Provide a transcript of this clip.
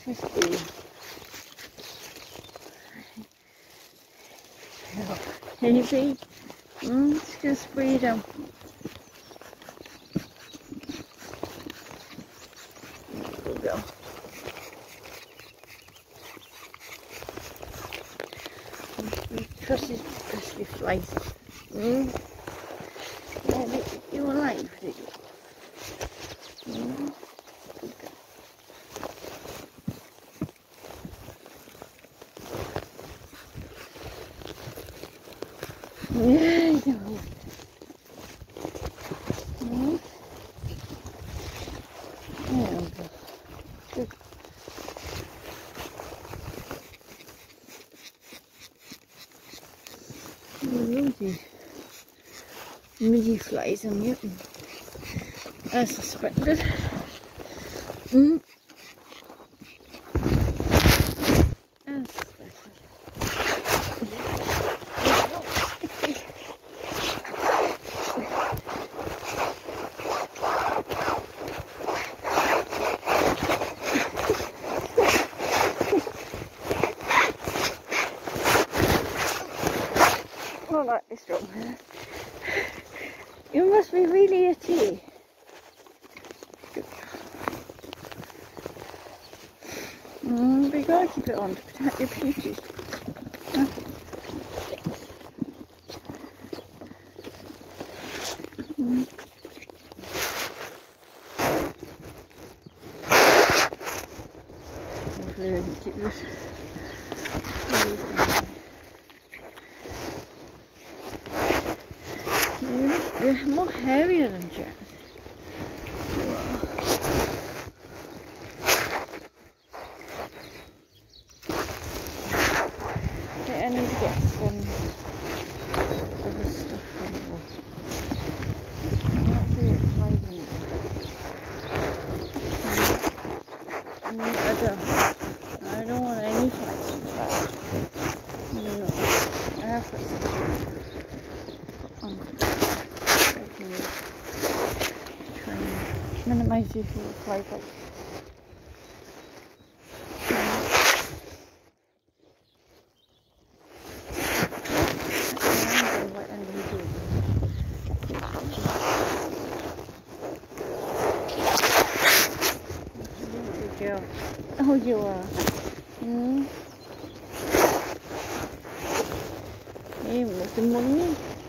Let's see. Maybe. Just gonna spray them. There we go. Trust the flies. Yeah, you alive, did you? Yeah, you know. There we go. Good. Loads midgy flies on you, as suspected. As suspected. Oh, that is strong. You must be really itchy. But you gotta keep it on to protect your peaches. Hopefully I can keep this. They're more heavier than jazz. Okay, I need to get some other stuff from there. Not really exciting. I don't want any flies in that. No, I have got some on. Try and minimize these little fly bites. Oh, you are. Hey, look at mommy.